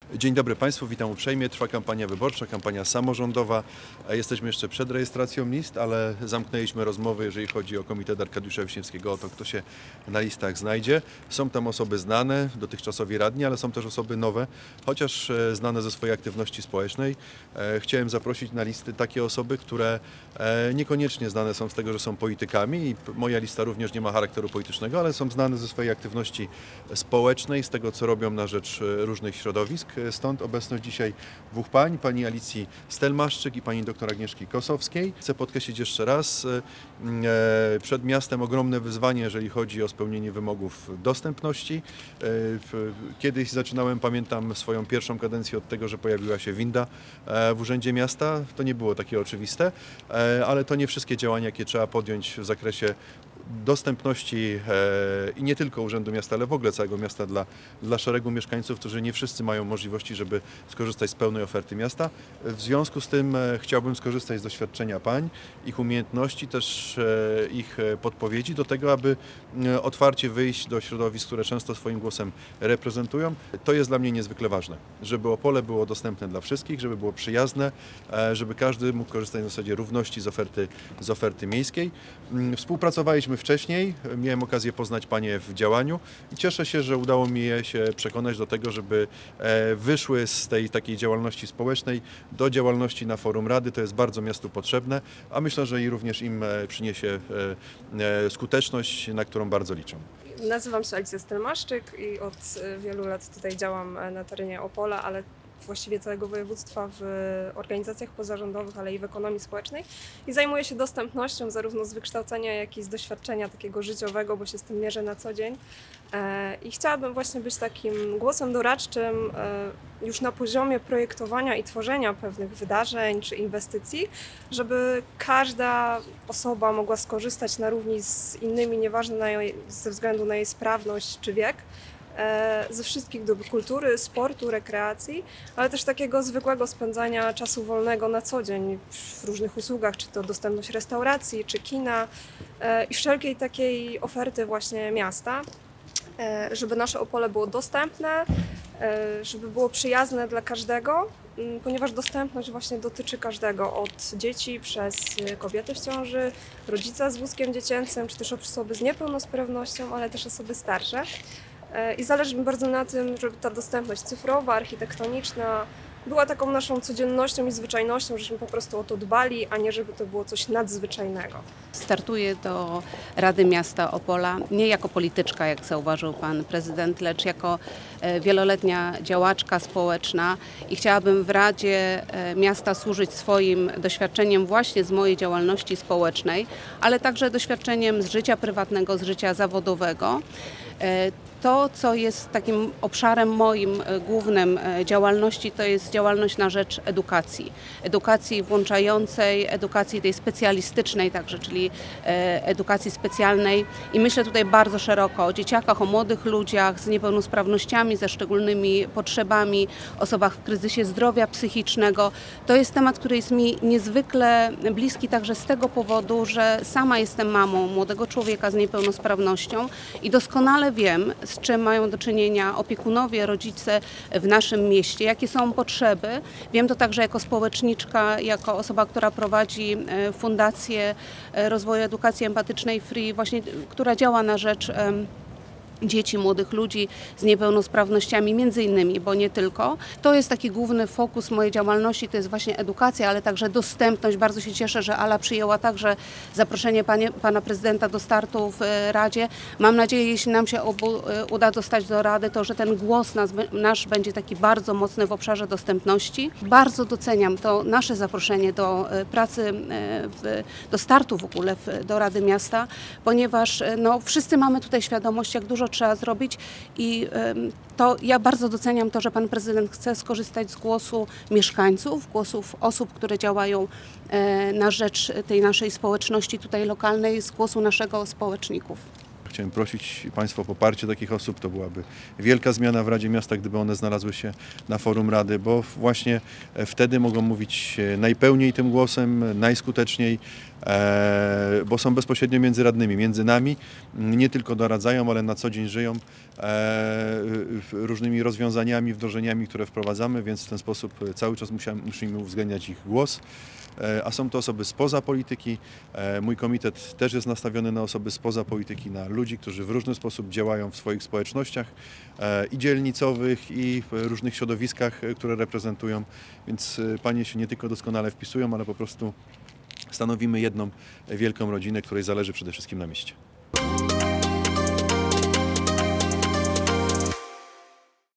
Dzień dobry Państwu, witam uprzejmie. Trwa kampania wyborcza, kampania samorządowa. Jesteśmy jeszcze przed rejestracją list, ale zamknęliśmy rozmowy, jeżeli chodzi o Komitet Arkadiusza Wiśniewskiego, o to, kto się na listach znajdzie. Są tam osoby znane, dotychczasowi radni, ale są też osoby nowe, chociaż znane ze swojej aktywności społecznej. Chciałem zaprosić na listy takie osoby, które niekoniecznie znane są z tego, że są politykami i moja lista również nie ma charakteru politycznego, ale są znane ze swojej aktywności społecznej, z tego, co robią na rzecz różnych środowisk. Stąd obecność dzisiaj dwóch pań, pani Alicji Stelmaszczyk i pani dr Agnieszki Kosowskiej. Chcę podkreślić jeszcze raz, przed miastem ogromne wyzwanie, jeżeli chodzi o spełnienie wymogów dostępności. Kiedyś zaczynałem, pamiętam swoją pierwszą kadencję od tego, że pojawiła się winda w Urzędzie Miasta. To nie było takie oczywiste, ale to nie wszystkie działania, jakie trzeba podjąć w zakresie dostępności i nie tylko Urzędu Miasta, ale w ogóle całego miasta dla szeregu mieszkańców, którzy nie wszyscy mają możliwości, żeby skorzystać z pełnej oferty miasta. W związku z tym chciałbym skorzystać z doświadczenia pań, ich umiejętności, też ich podpowiedzi do tego, aby otwarcie wyjść do środowisk, które często swoim głosem reprezentują. To jest dla mnie niezwykle ważne, żeby Opole było dostępne dla wszystkich, żeby było przyjazne, żeby każdy mógł korzystać w zasadzie równości z oferty miejskiej. Współpracowaliśmy wcześniej, miałem okazję poznać panie w działaniu i cieszę się, że udało mi się przekonać do tego, żeby wyszły z tej takiej działalności społecznej do działalności na forum Rady. To jest bardzo miastu potrzebne, a myślę, że i również im przyniesie skuteczność, na którą bardzo liczę. Nazywam się Alicja Stelmaszczyk i od wielu lat tutaj działam na terenie Opola, ale właściwie całego województwa w organizacjach pozarządowych, ale i w ekonomii społecznej i zajmuję się dostępnością zarówno z wykształcenia, jak i z doświadczenia takiego życiowego, bo się z tym mierzę na co dzień. I chciałabym właśnie być takim głosem doradczym już na poziomie projektowania i tworzenia pewnych wydarzeń czy inwestycji, żeby każda osoba mogła skorzystać na równi z innymi, nieważne ze względu na jej sprawność czy wiek, ze wszystkich dóbr kultury, sportu, rekreacji, ale też takiego zwykłego spędzania czasu wolnego na co dzień w różnych usługach, czy to dostępność restauracji, czy kina i wszelkiej takiej oferty właśnie miasta, żeby nasze Opole było dostępne, żeby było przyjazne dla każdego, ponieważ dostępność właśnie dotyczy każdego, od dzieci przez kobiety w ciąży, rodzica z wózkiem dziecięcym, czy też osoby z niepełnosprawnością, ale też osoby starsze. I zależy mi bardzo na tym, żeby ta dostępność cyfrowa, architektoniczna była taką naszą codziennością i zwyczajnością, żebyśmy po prostu o to dbali, a nie żeby to było coś nadzwyczajnego. Startuję do Rady Miasta Opola nie jako polityczka, jak zauważył pan prezydent, lecz jako wieloletnia działaczka społeczna i chciałabym w Radzie Miasta służyć swoim doświadczeniem właśnie z mojej działalności społecznej, ale także doświadczeniem z życia prywatnego, z życia zawodowego. To, co jest takim obszarem moim głównym działalności, to jest działalność na rzecz edukacji. Edukacji włączającej, edukacji tej specjalistycznej także, czyli edukacji specjalnej. I myślę tutaj bardzo szeroko o dzieciakach, o młodych ludziach z niepełnosprawnościami, ze szczególnymi potrzebami, osobach w kryzysie zdrowia psychicznego. To jest temat, który jest mi niezwykle bliski także z tego powodu, że sama jestem mamą młodego człowieka z niepełnosprawnością i doskonale wiem, z czym mają do czynienia opiekunowie, rodzice w naszym mieście, jakie są potrzeby. Wiem to także jako społeczniczka, jako osoba, która prowadzi Fundację Rozwoju Edukacji Empatycznej Free, właśnie, która działa na rzecz dzieci, młodych ludzi z niepełnosprawnościami, między innymi, bo nie tylko. To jest taki główny fokus mojej działalności, to jest właśnie edukacja, ale także dostępność. Bardzo się cieszę, że Ala przyjęła także zaproszenie pana prezydenta do startu w Radzie. Mam nadzieję, jeśli nam się uda dostać do Rady, to że ten głos nasz będzie taki bardzo mocny w obszarze dostępności. Bardzo doceniam to nasze zaproszenie do pracy, do startu w ogóle do Rady Miasta, ponieważ no, wszyscy mamy tutaj świadomość, jak dużo trzeba zrobić i to ja bardzo doceniam to, że pan prezydent chce skorzystać z głosu mieszkańców, głosów osób, które działają na rzecz tej naszej społeczności tutaj lokalnej, z głosu naszego społeczników. Chciałem prosić Państwa o poparcie takich osób. To byłaby wielka zmiana w Radzie Miasta, gdyby one znalazły się na forum Rady, bo właśnie wtedy mogą mówić najpełniej tym głosem, najskuteczniej, bo są bezpośrednio między radnymi, między nami, nie tylko doradzają, ale na co dzień żyją różnymi rozwiązaniami, wdrożeniami, które wprowadzamy, więc w ten sposób cały czas musimy uwzględniać ich głos. A są to osoby spoza polityki. Mój komitet też jest nastawiony na osoby spoza polityki, na ludzi, którzy w różny sposób działają w swoich społecznościach i dzielnicowych, i w różnych środowiskach, które reprezentują, więc panie się nie tylko doskonale wpisują, ale po prostu stanowimy jedną wielką rodzinę, której zależy przede wszystkim na mieście.